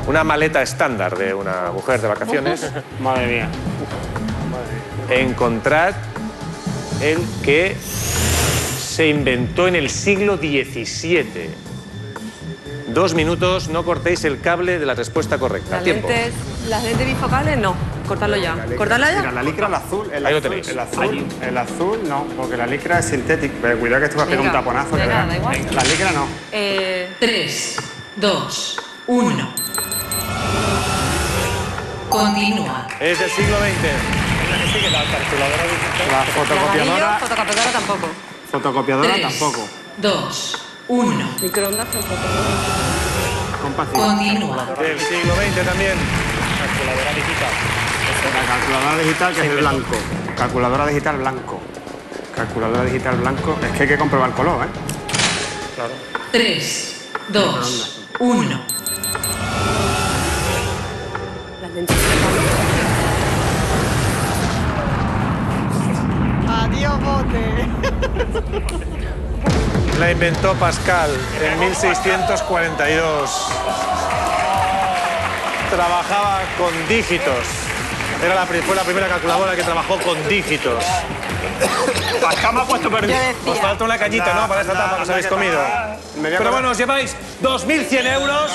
una maleta estándar de una mujer de vacaciones. Madre mía. Encontrad el que se inventó en el siglo XVII. 2 minutos, no cortéis el cable de la respuesta correcta. Tiempo. Las lentes bifocales, no. Cortarlo ya. ¿Cortarlo ya? Mira, la licra, el azul. Ahí lo tenéis. El azul no, porque la licra es sintética. Pero cuidado que esto va a pegar un taponazo. Venga, da igual. La licra no. 3, 2, 1. Continúa. Es del siglo XX. La fotocopiadora. Fotocopiadora tampoco. Fotocopiadora 3, tampoco. 2, 1. Microondas tampoco. Con paciencia. Continúa. Del siglo XX también. La calculadora digital, que es el blanco. Calculadora digital blanco. Calculadora digital blanco. Es que hay que comprobar el color, ¿eh? Claro. 3, 2, 1. Las lentes Adiós, bote. La inventó Pascal en 1642. Trabajaba con dígitos. Fue la primera calculadora que trabajó con dígitos. Pascal me ha puesto perdido. Os falta una cañita, ¿no? Para esta tapa que os habéis comido. Pero bueno, os lleváis 2.100 euros.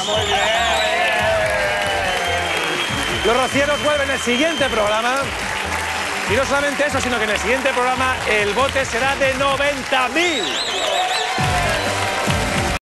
Los rocieros vuelven el siguiente programa. Y no solamente eso, sino que en el siguiente programa el bote será de 90.000.